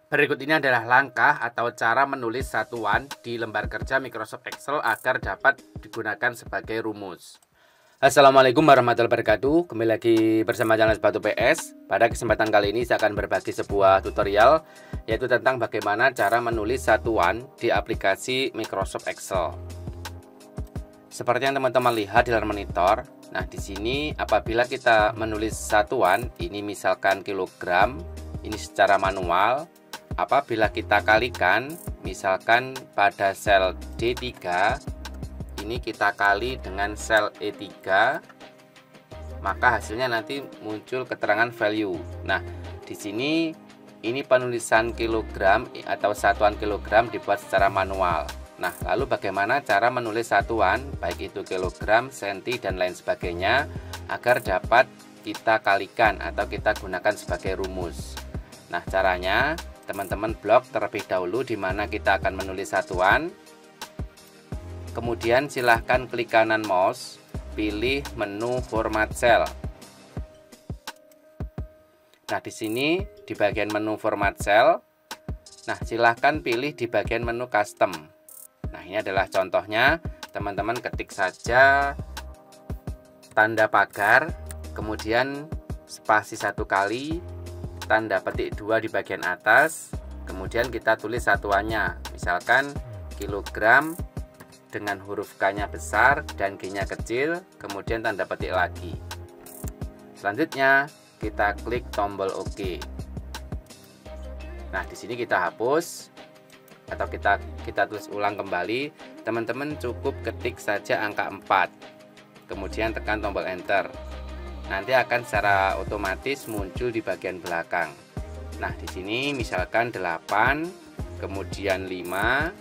Berikut ini adalah langkah atau cara menulis satuan di lembar kerja Microsoft Excel agar dapat digunakan sebagai rumus. Assalamualaikum warahmatullahi wabarakatuh. Kembali lagi bersama channel Sepatu PS. Pada kesempatan kali ini saya akan berbagi sebuah tutorial, yaitu tentang bagaimana cara menulis satuan di aplikasi Microsoft Excel. Seperti yang teman-teman lihat di layar monitor. Nah, di sini apabila kita menulis satuan, ini misalkan kilogram, ini secara manual. Apabila kita kalikan, misalkan pada sel D3, ini kita kali dengan sel E3, maka hasilnya nanti muncul keterangan value. Nah, di sini ini penulisan kilogram atau satuan kilogram dibuat secara manual. Nah, lalu bagaimana cara menulis satuan, baik itu kilogram, senti, dan lain sebagainya, agar dapat kita kalikan atau kita gunakan sebagai rumus. Nah, caranya teman-teman blok terlebih dahulu di mana kita akan menulis satuan. Kemudian silahkan klik kanan mouse, pilih menu format cell. Nah, di sini di bagian menu format cell, nah silahkan pilih di bagian menu custom. Nah, ini adalah contohnya, teman-teman ketik saja tanda pagar, kemudian spasi 1 kali, tanda petik 2 di bagian atas, kemudian kita tulis satuannya, misalkan kilogram dengan huruf K-nya besar dan G-nya kecil, kemudian tanda petik lagi. Selanjutnya kita klik tombol OK. Nah, di sini kita hapus atau kita tulis ulang kembali. Teman-teman cukup ketik saja angka 4, kemudian tekan tombol enter. Nanti akan secara otomatis muncul di bagian belakang. Nah, di sini misalkan 8, kemudian 5,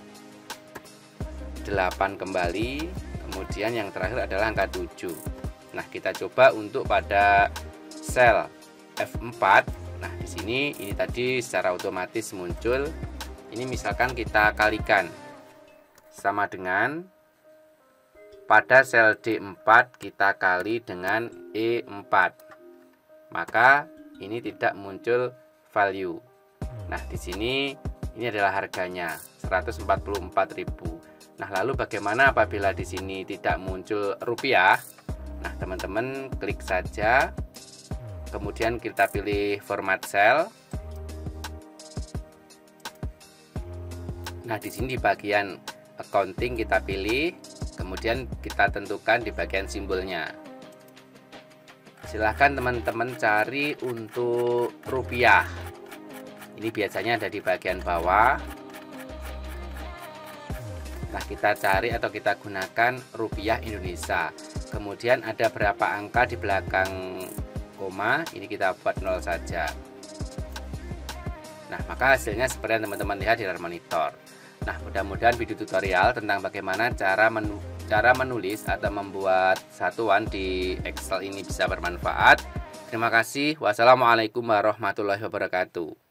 8 kembali, kemudian yang terakhir adalah angka 7. Nah, kita coba untuk pada sel F4. Nah, di sini ini tadi secara otomatis muncul. Ini misalkan kita kalikan sama dengan pada sel D4 kita kali dengan E4, maka ini tidak muncul value. Nah, di sini ini adalah harganya 144.000. Nah, lalu bagaimana apabila di sini tidak muncul rupiah? Nah, teman-teman klik saja, kemudian kita pilih format cell. Nah, di sini di bagian accounting kita pilih, kemudian kita tentukan di bagian simbolnya. Silahkan teman-teman cari untuk rupiah. Ini biasanya ada di bagian bawah. Nah, kita cari atau kita gunakan rupiah Indonesia. Kemudian ada berapa angka di belakang koma, ini kita buat 0 saja. Nah, maka hasilnya seperti yang teman-teman lihat di layar monitor. Nah, mudah-mudahan video tutorial tentang bagaimana cara menulis atau membuat satuan di Excel ini bisa bermanfaat. Terima kasih. Wassalamualaikum warahmatullahi wabarakatuh.